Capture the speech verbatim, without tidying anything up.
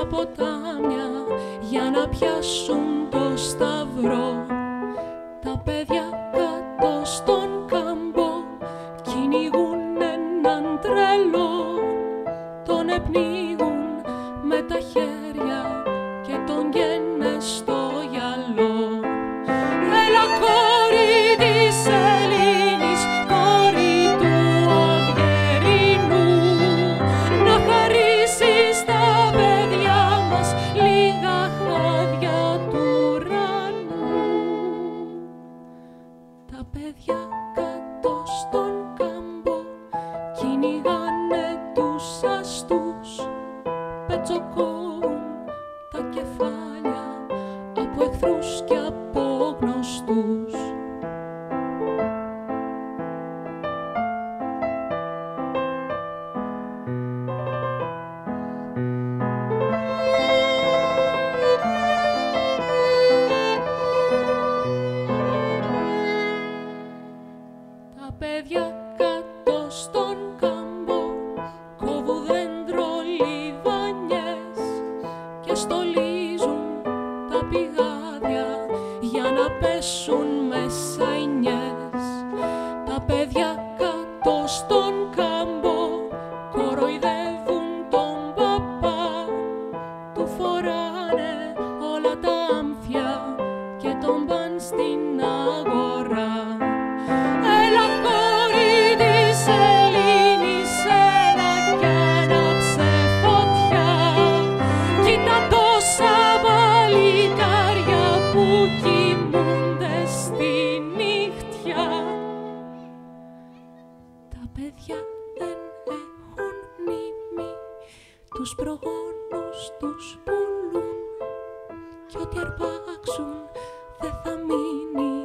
στα ποτάμια για να πιάσουν το σταυρό. Τα παιδιά κάτω στον κάμπο κυνηγούν έναν τρελό. Τον επνίγουν με τα χέρια και τον γένε στο γυαλό. Έλα κόρη της Ελλήνης, κόρη του Αυγερινού, να χαρίσεις τα παιδιά μας λίγα χάδια του ουρανού. Τα παιδιά κάτω στον κάμπο κυνηγάνε τους αστούς, πετσοκόουν τα κεφάλια από εχθρούς και από γνωστούς. Τα παιδιά κάτω στον κάμπο κόβουν δέντρο λιβανιές και στολίζουν τα πηγάδια για να πέσουν μέσα οι νιές. Τα παιδιά κάτω στον κάμπο κοροϊδεύουν τον παπά, του φοράνε όλα τα άμφια και τον παν στην αγορά. Έλα κόρη της Ελλήνης, έλα κι άναψε φωτιά, κοίτα τόσα παλικάρια που κοιμούνται στη νύχτια. Τα παιδιά δεν έχουν μνήμη, τους προγόνους τους πουλούν κι ό,τι αρπάξουν δεν θα μείνει.